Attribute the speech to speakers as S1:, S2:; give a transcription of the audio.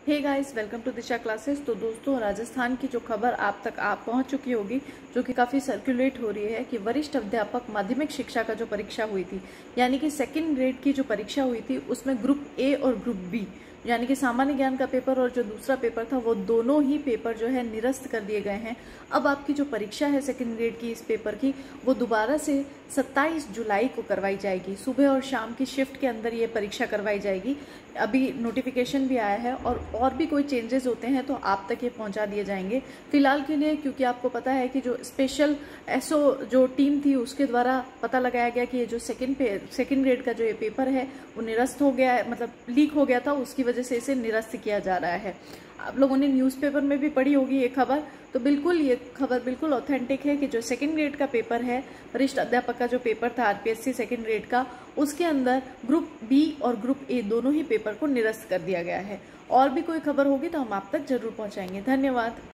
S1: Hey guys, welcome to Disha classes. तो दोस्तों, राजस्थान की जो खबर आप तक पहुंच चुकी होगी, जो कि काफी सर्कुलेट हो रही है कि वरिष्ठ अध्यापक माध्यमिक शिक्षा का जो परीक्षा हुई थी, यानी कि सेकंड ग्रेड की जो परीक्षा हुई थी, उसमें ग्रुप ए और ग्रुप बी यानी कि सामान्य ज्ञान का पेपर और जो दूसरा पेपर था, वो दोनों ही पेपर जो है निरस्त कर दिए गए हैं। अब आपकी जो परीक्षा है सेकंड ग्रेड की इस पेपर की, वो दोबारा से 27 जुलाई को करवाई जाएगी। सुबह और शाम की शिफ्ट के अंदर ये परीक्षा करवाई जाएगी। अभी नोटिफिकेशन भी आया है और भी कोई चेंजेस होते हैं तो आप तक ये पहुंचा दिए जाएंगे। फिलहाल के लिए, क्योंकि आपको पता है कि जो स्पेशल एसओ जो टीम थी, उसके द्वारा पता लगाया गया कि ये जो सेकंड ग्रेड का जो ये पेपर है वो निरस्त हो गया है, मतलब लीक हो गया था, उसकी वजह से इसे निरस्त किया जा रहा है। आप लोगों ने न्यूज़पेपर में भी पढ़ी होगी ये खबर, तो बिल्कुल ये खबर बिल्कुल ऑथेंटिक है कि जो सेकंड ग्रेड का पेपर है, वरिष्ठ अध्यापक का जो पेपर था आरपीएससी सेकंड ग्रेड का, उसके अंदर ग्रुप बी और ग्रुप ए दोनों ही पेपर को निरस्त कर दिया गया है। और भी कोई खबर होगी तो हम आप तक जरूर पहुंचाएंगे। धन्यवाद।